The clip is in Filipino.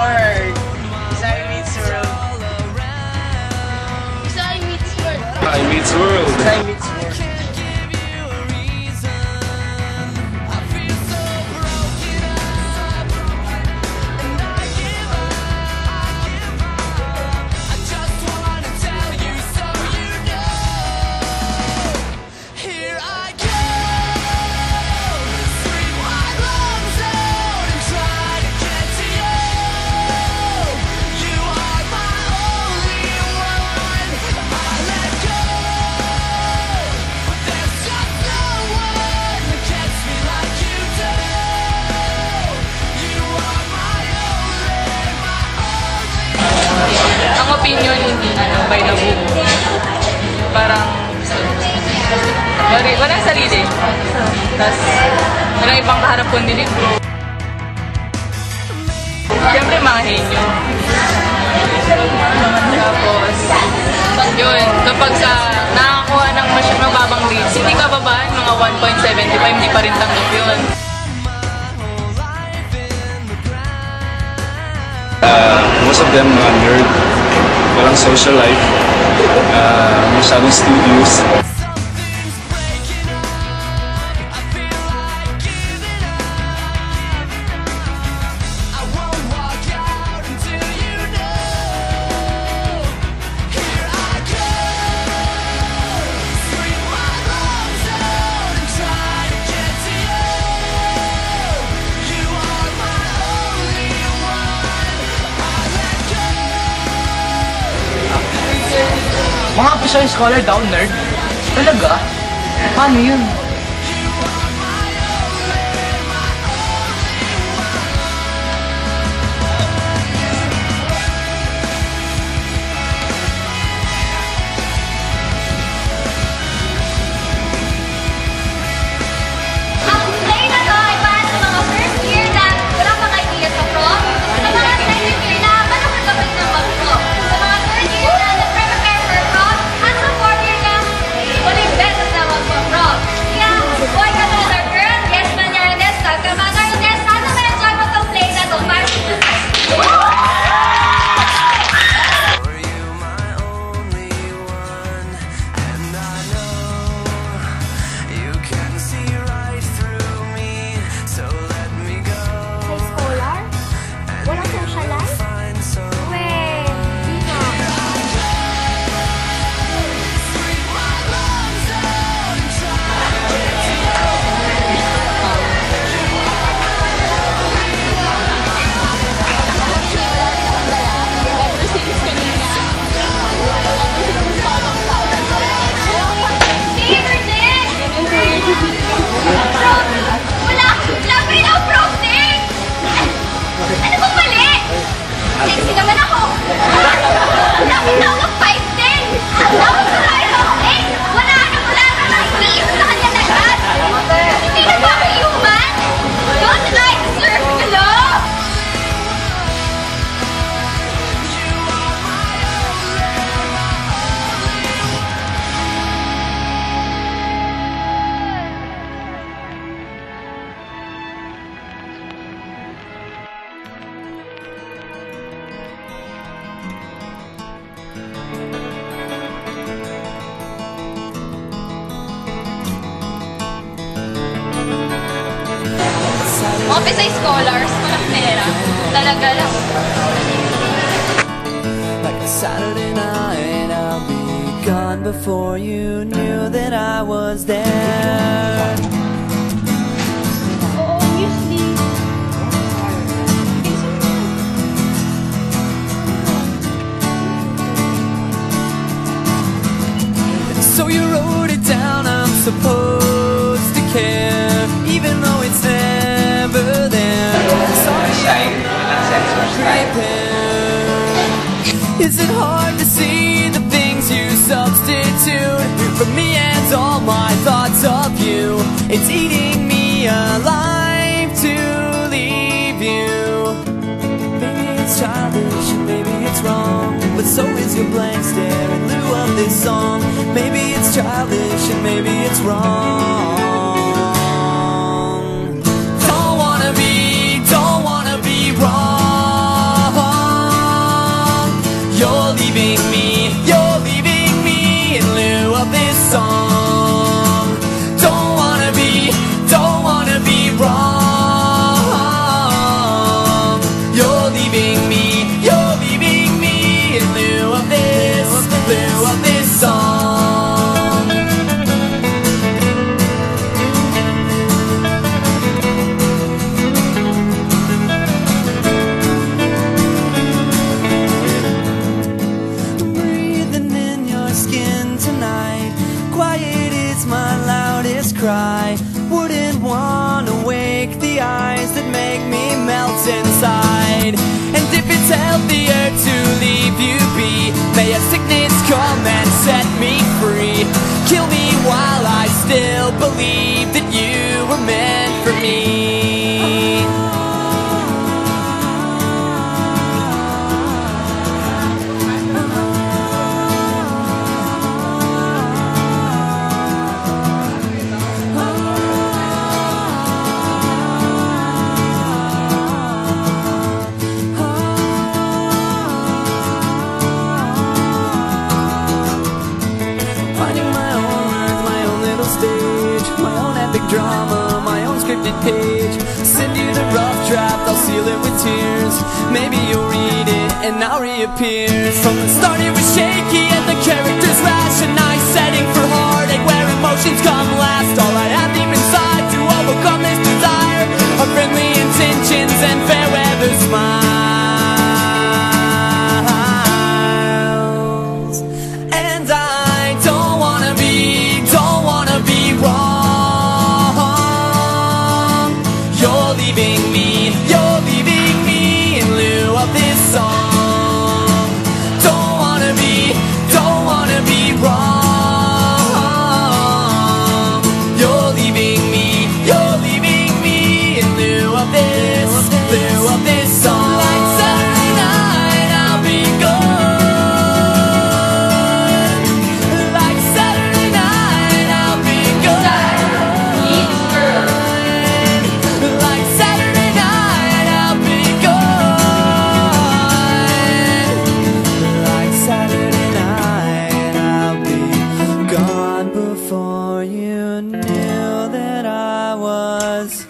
Word. Visay meets world. Visay meets world. Visay meets world. Visay meets world. Ang opinion, hindi by the book. Parang walang sarili. Tapos walang ibang kaharap kundi libro. Siyempre mga henyo. Tapos yun, kapag nakakuha ng mababang grades, hindi ka babaan, mga 1.75, hindi pa rin tanggap yun. Most of them mga nerd, walang social life, masyadong studious. Mga Pisay Scholar daw, nerd? Talaga? Paano yun? Ang play na to ay para sa mga first year na walang mga idea sa prom. Sa mga second year na malapit kapag ng mag-prom. Sa mga third year na nag-prepare for prom. At sa fourth year na walang beses na mag-prom. Kaya, boy ka man or girl, yes man you're a nest, tag ka man or a nest, sana ma-enjoy mo itong play na to para sa Scholar? Walang social life? Weh, di na. Never din! Prom! Wala! Labi na ang prom day! Ano bang mali? Sexy naman ako! Dapat na ako 5'10". Dapat na tayo ako 8! Wala na naiinis sa kanya na agad! Hindi na ba ako human? Don't I deserve love? Mga Pisay Scholars, walang pera. Talaga lang. Like a Saturday night, I'll be gone before you knew that I was there. Obviously. So you wrote it down, I'm supposed to care, even though it's never there. Sorry, is it hard to see the things you substitute for me and all my thoughts of you? It's eating me alive to leave you. Maybe it's childish and maybe it's wrong, but so is your blank stare in lieu of this song. Maybe it's childish and maybe it's wrong. Don't wanna be wrong. cry. Wouldn't wanna wake the eyes that make me melt inside. And if it's healthier to leave you be, may a sickness come and set me free. Kill me while I still believe that you were meant for me. Drama, my own scripted page. Send you the rough draft, I'll seal it with tears. Maybe you'll read it and I'll reappear. From the start it was shaky and the characters rash. A nice setting for heartache where emotions come last. All I have deep inside to overcome this desire are friendly intentions and fair weather smiles. And I don't wanna be wrong. You're leaving me in lieu of this song. Don't wanna be wrong. You're leaving me in lieu of this song. Like Saturday night, I'll be gone. Like Saturday night, I'll be gone. Like Saturday night, I'll be gone. Like Saturday night, I'll be gone before you knew that I was